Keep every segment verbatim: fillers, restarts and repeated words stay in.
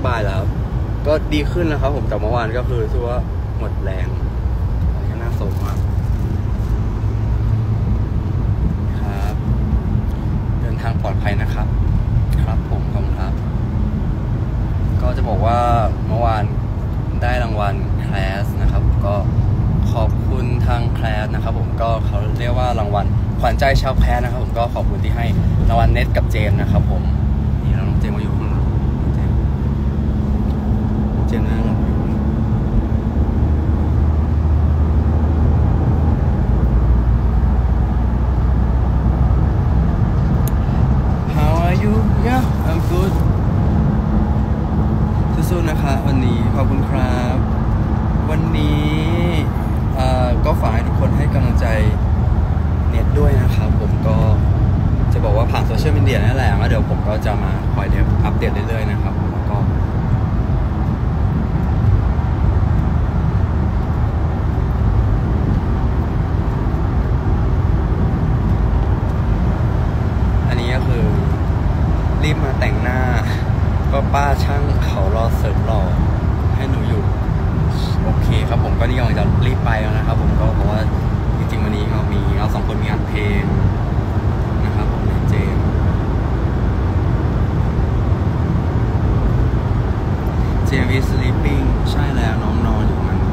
บายแล้วก็ดีขึ้นนะครับผมแต่เมื่อวานก็คือถือว่าหมดแรงก็น่าโศกมากครับเดินทางปลอดภัยนะครับครับผมขอบคุณครับก็จะบอกว่าเมื่อวานได้รางวัลแคลสนะครับก็ขอบคุณทางแคลสนะครับผมก็เขาเรียกว่ารางวัลขวัญใจชาวแคลสนะครับผมก็ขอบคุณที่ให้รางวัลเน็ตกับเจมนะครับผมนี่เราน้องเจมมาอยู่ข้างหลังเจมนั่งหลับอยู่ How are you? Yeah, I'm good. สู้ๆนะคะวันนี้ขอบคุณครับวันนี้ก็ฝากให้ทุกคนให้กำลังใจเน็ตด้วยนะครับผมก็จะบอกว่าผ่านโซเชียลมีเดียนั่นแหละแล้วเดี๋ยวผมก็จะมาคอยอัปเดตเรื่อยๆนะครับแล้วก็อันนี้ก็คือรีบมาแต่งหน้าก็ป้าช่างเขารอเสิร์ฟรอให้หนูอยู่โอเคครับผมก็นี่กำลังจะรีบไปแล้วนะครับผมก็เพราะว่าจริงๆวันนี้เรามีเราสองคนมีอัดเพลงนะครับผมในเจมเจม is sleeping ใช่แล้วน้องนอนอยู่มัน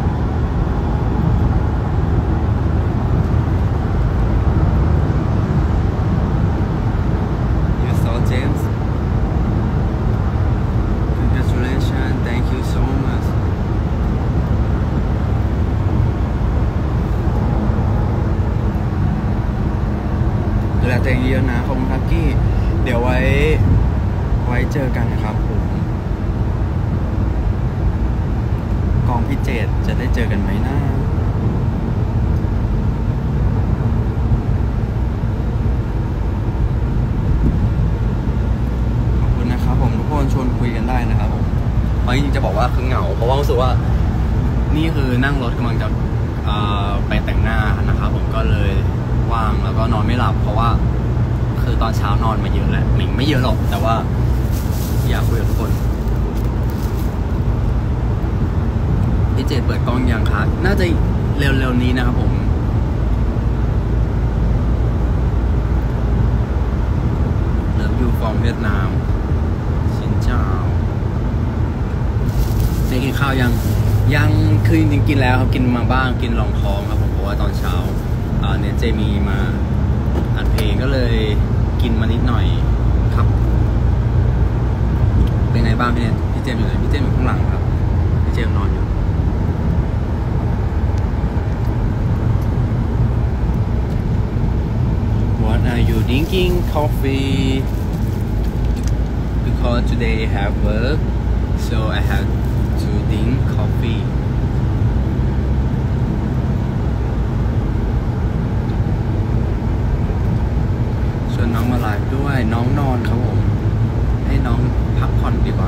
James congratulations thank you so much ดูแลตัวเองเยอะนะขอบคุณครับกี้เดี๋ยวไว้ไว้เจอกันนะครับผมกองพี่เจตจะได้เจอกันไหมนะชวนคุยกันได้นะครับผมเพราะจริงๆจะบอกว่าคือเหงาเพราะว่ารู้สึกว่านี่คือนั่งรถกำลังจะไปแต่งหน้านะครับผมก็เลยว่างแล้วก็นอนไม่หลับเพราะว่าคือตอนเช้านอนมาเยอะแหละหมิงไม่เยอะหรอกแต่ว่าอยากคุยกับทุกคนพี่เจเปิดกล้องยังครับน่าจะเร็วๆนี้นะครับผมเลิฟยูฟอร์มเวียดนามได้กินข้าวยังยังคือจริงๆกินแล้วครับกินมาบ้างกินรองท้องครับผมเพราะว่าตอนเช้าเนเจมีมาอัดเพลงก็เลยกินมานิดหน่อยครับเป็นไงบ้างพี่เนพี่เจมอยู่ไหนพี่เจมอยู่ข้างหลังครับพี่เจมนอนอยู่What are you drinking coffee because today I have work so I have to drink coffee ชวนน้องมาไลฟ์ด้วยน้องนอนครับผมให้น้องพักผ่อนดีกว่า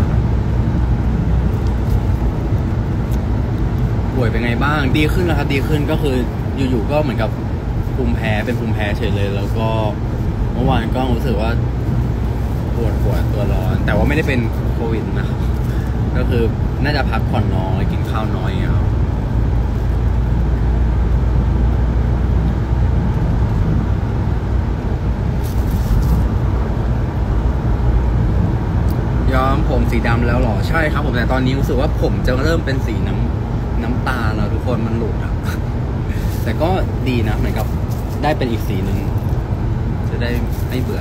ป่วยเป็นไงบ้างดีขึ้นแล้วครับดีขึ้นก็คืออยู่ๆก็เหมือนกับภูมิแพ้เป็นภูมิแพ้เฉยเลยแล้วก็เมื่อวานก็รู้สึกว่าปวดปวดตัวร้อนแต่ว่าไม่ได้เป็นโควิดนะครับก็คือน่าจะพักผ่อนน้อยกินข้าวน้อยอย่างเงี้ยครับย้อมผมสีดำแล้วหรอใช่ครับผมแต่ตอนนี้รู้สึกว่าผมจะเริ่มเป็นสีน้ำน้ำตาลแล้วทุกคนมันหลุดครับแต่ก็ดีนะเหมือนกับได้เป็นอีกสีหนึ่งจะได้ไม่เบื่อ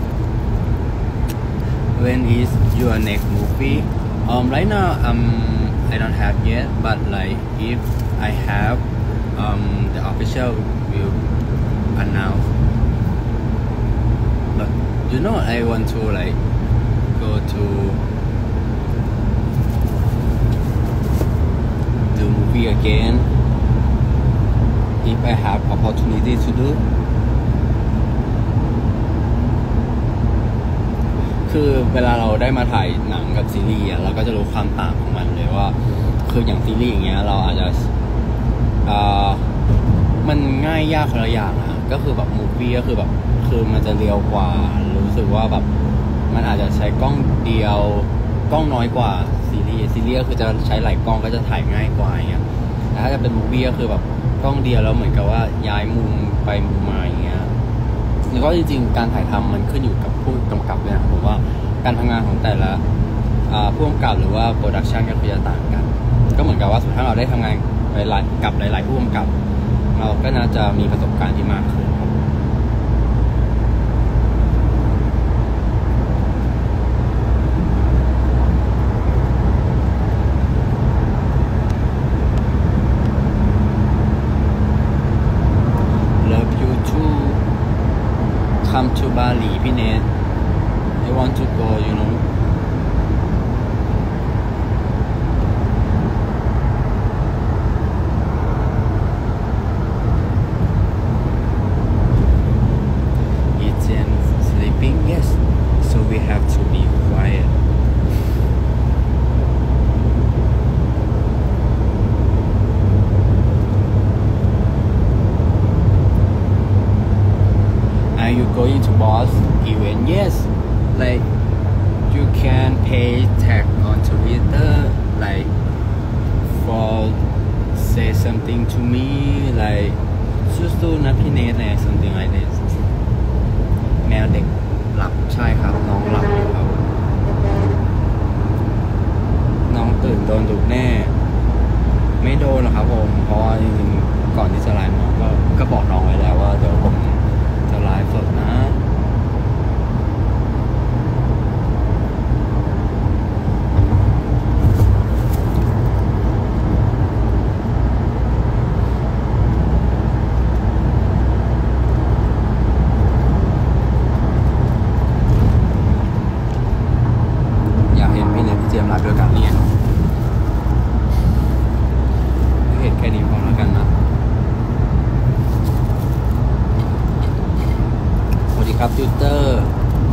When is your next movie? Um, right now, um, I don't have yet, but like if I have, um, the official will announce. But you know, I want to like go to do movie again if I have opportunity to do.คือเวลาเราได้มาถ่ายหนังกับซีรีส์เราก็จะรู้ความต่างของมันเลยว่าคืออย่างซีรีส์อย่างเงี้ยเราอาจจะอ่ามันง่ายยากคนละอย่างนะก็คือแบบมูฟวี่ก็คือแบบคือมันจะเร็วกว่ารู้สึกว่าแบบมันอาจจะใช้กล้องเดียวกล้องน้อยกว่าซีซีรีส์ซีรีส์ก็คือจะใช้หลายกล้องก็จะถ่ายง่ายกว่าอย่างเงี้ยแต่ถ้าจะเป็นมูฟวี่ก็คือแบบกล้องเดียวแล้วเหมือนกับว่าย้ายมุมไปมุมมาอย่างเงี้ยแล้วก็จริงๆการถ่ายทำมันขึ้นอยู่กับผู้กำกับด้วยนะผมว่าการทำงานของแต่ละผู้กำกับหรือว่าโปรดักชันก็คือจะต่างกันก็เหมือนกับว่าถ้าเราได้ทำงานหลายๆกับหลายๆผู้กำกับเราก็น่าจะมีประสบการณ์ที่มากขึ้นCome to Bali พี่เนท I want to go you know It's in sleeping yes so we have to be quiet Are you going to boss event? Yes. Like you can pay tag on Twitter, like for say something to me, like สู้ๆนะพี่เนท like something like this. แมวเด็กหลับใช่ครับน้องหลับอยู่ครับน้องตื่นโดนดุแน่ไม่โดนหรอกครับผมเพราะว่าจริงๆก่อนที่จะไลน์น้องก็ก็บอกน้องไว้แล้วว่าเดี๋ยวผมจะไลฟ์สดนะอยากเห็นพี่เนทพี่เจมส์ไลฟ์ด้วยกันเนี่ยเห็นแค่นี้พอแล้วกันนะสวัสดีครับติวเตอร์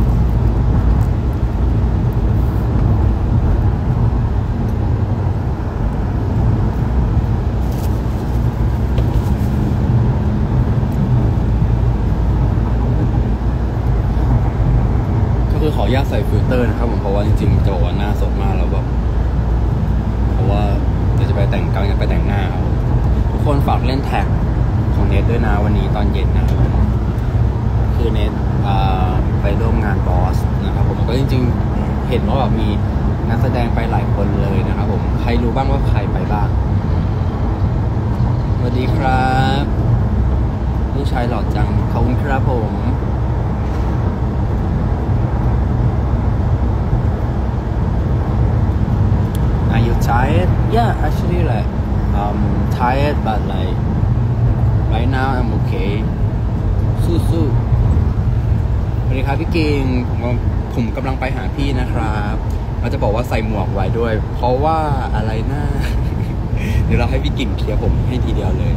ก็คือขออนุญาตใส่ฟิลเตอร์นะครับผมเพราะว่าจริงๆจะบอกว่าหน้าสดมากแล้วแบบเพราะว่าเดี๋ยวจะไปแต่งกำลังจะไปแต่งหน้าครับทุกคนฝากเล่นแท็กของเนทด้วยนะวันนี้ตอนเย็นนะครับคือเนทไปร่วมงานบอสนะครับผมก็จริงๆเห็นว่าแบบมีนักแสดงไปหลายคนเลยนะครับผมใครรู้บ้างว่าใครไปบ้างสวัสดีครับลูกชายหล่อจังขอบคุณครับผม Are you tired? Yeah, actually like um tired but like right now I'm okay สู้ๆสวัสดีครับพี่เก่งผมผมกำลังไปหาพี่นะครับเราจะบอกว่าใส่หมวกไว้ด้วยเพราะว่าอะไรนะ เดี๋ยวเราให้พี่กิ่งเคลียร์ผมให้ทีเดียวเลย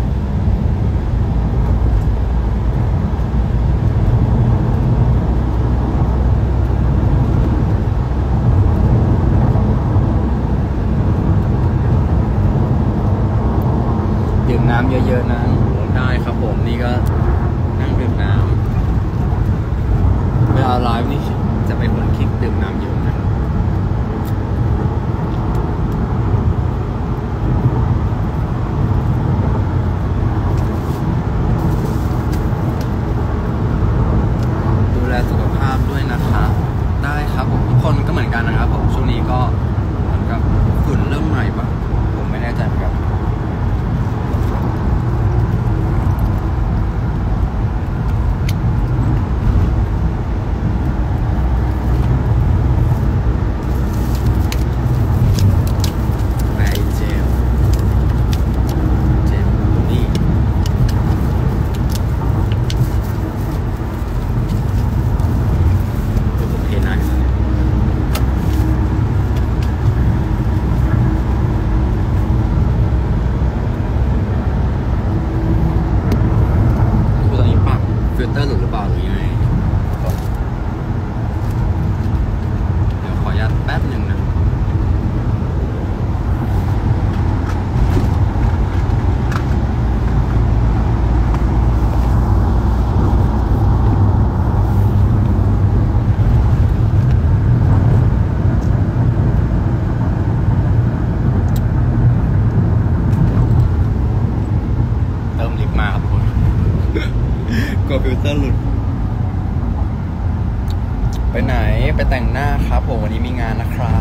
ดื่มน้ำเยอะๆนะได้ครับผมนี่ก็นั่งดื่มน้ำเวลาไลฟ์นี่จะเป็นคนคิดดื่มน้ำเยอะนะครับดูแลสุขภาพด้วยนะคะได้ครับผมทุกคนก็เหมือนกันนะครับผมช่วงนี้ก็เหมือนกับฝุ่นเริ่มใหม่ปะผมไม่แน่ใจเหมือนกันครับทุกคนกลัวฟิลเตอร์หลุดไปไหนไปแต่งหน้าครับผมวันนี้มีงานนะครับ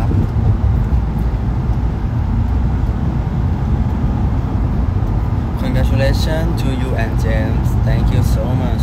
Congratulations to you and James thank you so much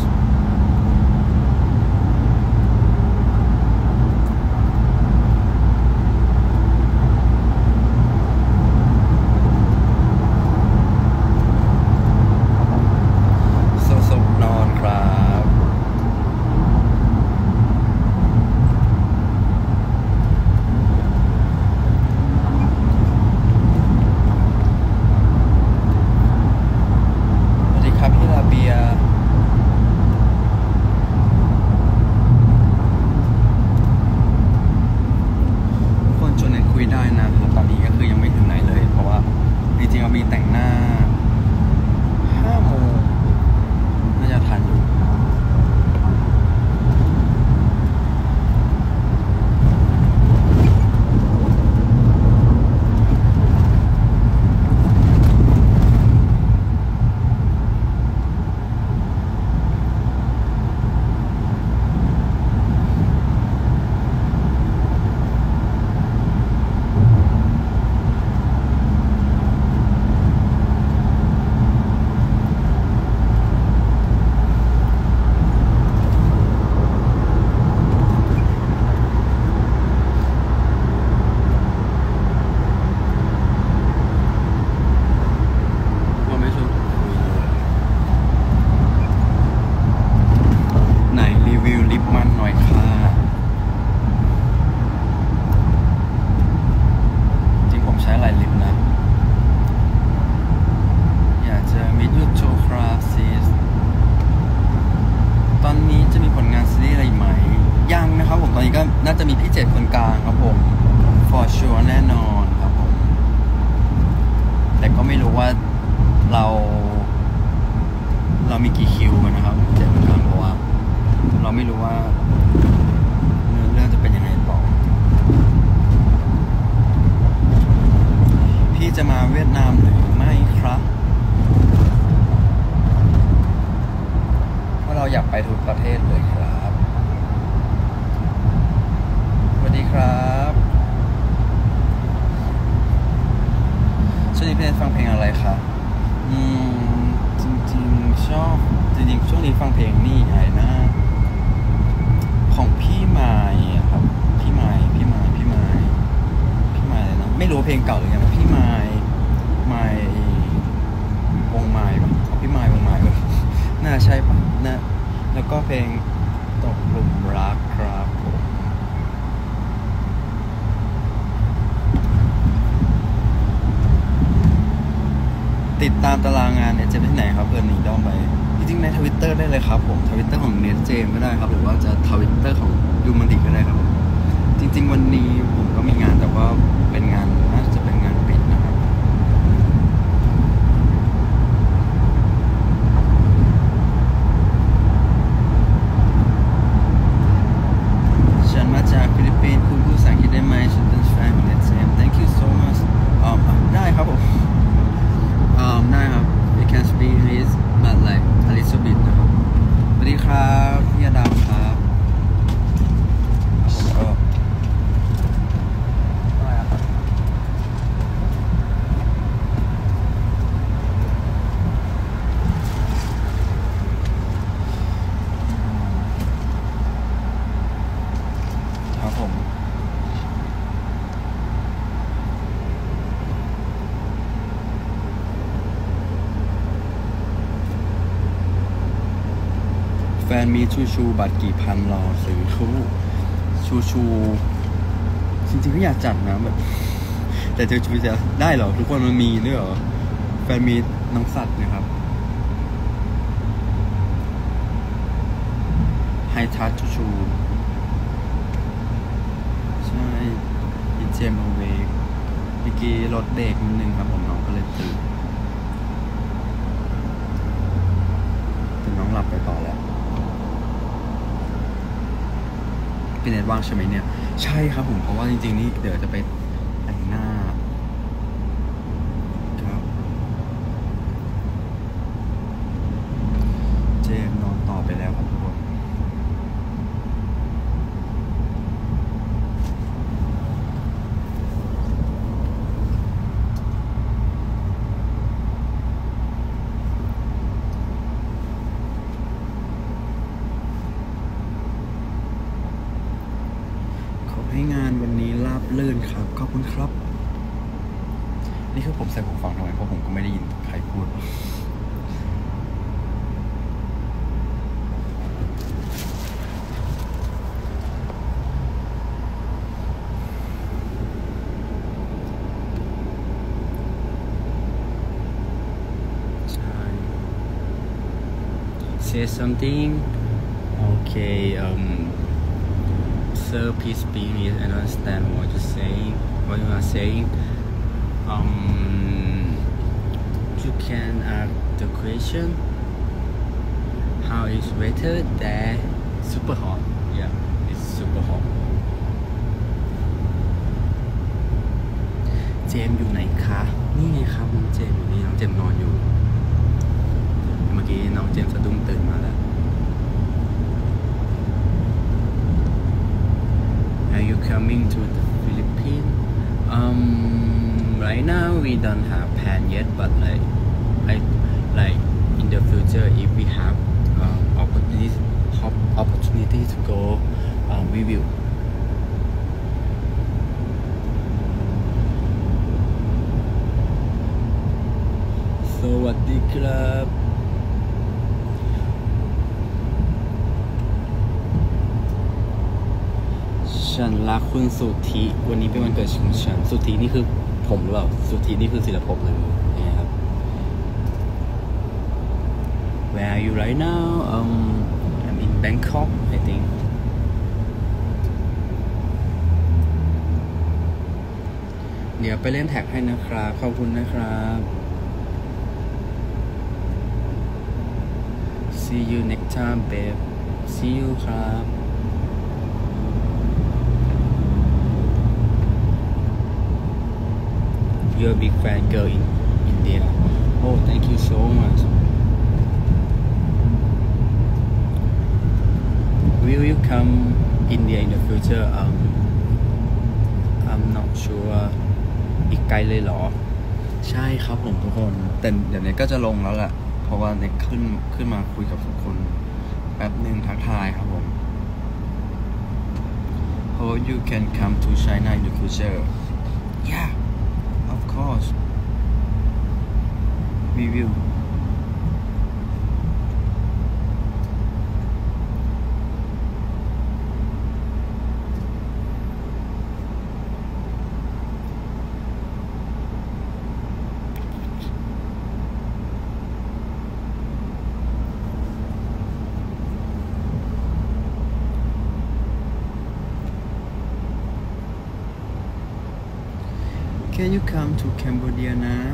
น่าจะมีพี่เจ็ดคนกลางครับผม for sure แน่นอนครับผมแต่ก็ไม่รู้ว่าเราเรามีกี่คิวกันนะครับเจ็ดคนกลางเพราะว่าเราไม่รู้ว่าเนื้อเรื่องจะเป็นยังไงต่อพี่จะมาเวียดนามหรือไม่ครับเพราะเราอยากไปทุกประเทศเลยครับสวัสดีครับช่วงนี้พี่ฟังเพลงอะไรคะอืมจริงๆชอบจริงๆช่วงนี้ฟังเพลงนี่ไงนะของพี่ไม้ครับพี่ไม้พี่ไม้พี่ไม้พี่ไม้เลยนะไม่รู้เพลงเก่าหรือยังพี่ไม้ไม้วงไม้ปะพี่ไม้วงไม้ปะน่าใช่ปะน่าแล้วก็เพลงตกหลุมรักครับผมติดตามตารางงานเนี่ยจะไปที่ไหนครับเพื่อนหนีด้อมไปจริงๆในทวิตเตอร์ได้เลยครับผมทวิตเตอร์ของเนทเจมก็ได้ครับหรือว่าจะทวิตเตอร์ของดูมันดิก็ได้ครับจริงๆวันนี้ผมก็มีงานแต่ว่าเป็นงานน่าจะเป็นงานปิดนะครับฉันมาจากฟิลิปปินส์คุณพูดภาษาอังกฤษได้ไหมฉันเป็นแฟนของเนทเจม thank you so much อ๋อได้ครับผมอ่าได้ครับ you can speak English but like a little bit นะครับสวัสดีครับพี่อดามครับผมก็ครับผมแฟนมีชูชูบัตรกี่พันรอซื้อคู่ชูชูจริงๆก็อยากจัดนะแบบแต่จะชูจะได้เหรอทุกคนมันมีด้วยเหรอแฟนมีน้องสัตว์นะครับไฮทัชชูชูใช่อีเจมเอาเวกเมื่อกี้รถเบรกนิดนึงครับผมน้องก็เลยตื่นแต่น้องหลับไปต่อแล้วพี่เน็ตว่างใช่ไหมเนี่ยใช่ครับผมเพราะว่าจริงๆนี่เดี๋ยวจะไปแต่งหน้าครับไปแล้วครับทุกคนขอให้งานวันนี้ราบรื่นครับขอบคุณครับนี่คือผมใส่หูฟังทำไมเพราะผมก็ไม่ได้ยินใครพูดSay something. Okay. Um. Sir, please speak. I don't understand what you're saying. What you are saying. Um. You can ask the question. How is weather there? Super hot. Yeah, it's super hot. เจมอยู่ไหนคะนี่ไงครับน้องเจมอยู่นี่น้องเจมนอนอยู่เมื่อกี้น้องเจมสะดุ้งตื่นมาแล้ว Are you coming to the Philippines? Um, right now we don't have plan yet, but like, I like in the future if we have um, opportunity opportunity to go, um, we will. สวัสดีครับฉันรักคุณสุธีวันนี้เป็นวันเกิดของฉันสุธีนี่คือผมหรือเปล่าสุธีนี่คือศิลปภพเลยนะครับ Where are you right now? Um, I'm in Bangkok, I think. เดี๋ยวไปเล่นแท็กให้นะครับขอบคุณนะครับ See you next time, babe. See you ครับ You're a big fan girl in India. Oh, thank you so much. Will you come India in the future? Um, I'm not sure. อีกไกลเลยเหรอใช่ครับผมทุกคนแต่เดี๋ยวนี้ก็จะลงแล้วแหละเพราะว่าเน็กขึ้นขึ้นมาคุยกับทุกคนแป๊บหนึ่งทักทายครับผม How you can come to China in the future? Yeah, of course. We will. Can you come to Cambodia now?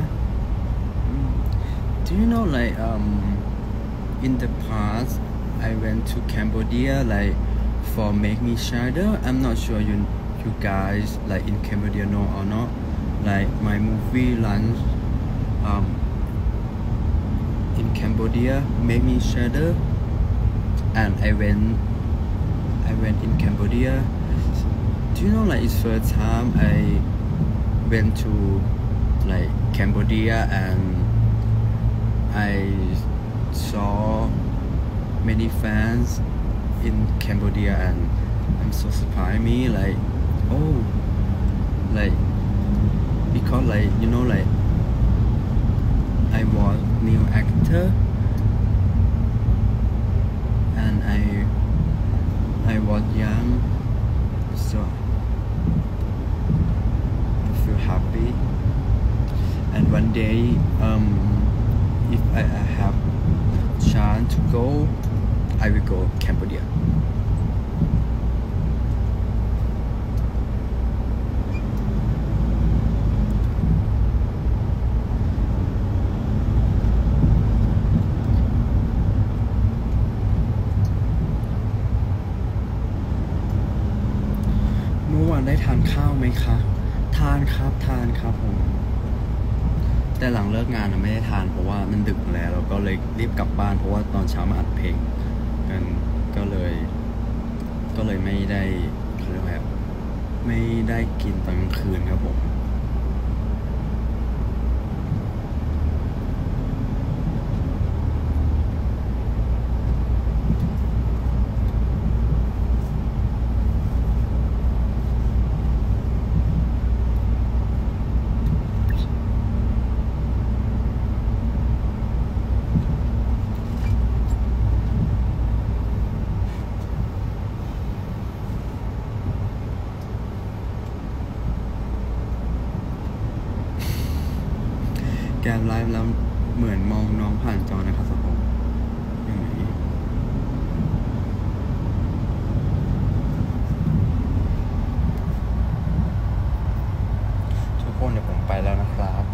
Do you know like um in the past I went to Cambodia like for Make Me Shudder. I'm not sure you you guys like in Cambodia know or not. Like my movie launch um in Cambodia Make Me Shudder, and I went I went in Cambodia. Do you know like it's first time I went to like Cambodia and I saw many fans in Cambodia and I'm so surprised me like oh like because like you know like I was new actor and I I was young so feel happy and one day um if I, I have chance to go I will go Cambodia. เมื่อวานได้ทานข้าวไหมคะทานครับทานครับผมแต่หลังเลิกงานไม่ได้ทานเพราะว่ามันดึกแล้วเราก็เลยรีบกลับบ้านเพราะว่าตอนเช้ามาอัดเพลงกันนั้นก็เลยก็เลยไม่ได้เขาเรียกว่าไม่ได้กินตอนกลางคืนครับผมแกมไลฟ์แล้วเหมือนมองน้องผ่านจอนะครับสักผมยังไงทุกคนเดี๋ยวผมไปแล้วนะครับ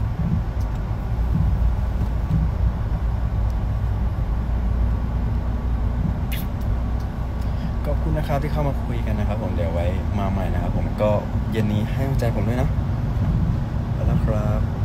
ขอบคุณนะครับที่เข้ามาคุยกันนะครับผมเดี๋ยวไว้มาใหม่นะครับผมก็เย็นนี้ให้กำลังใจผมด้วยนะไปแล้วครับ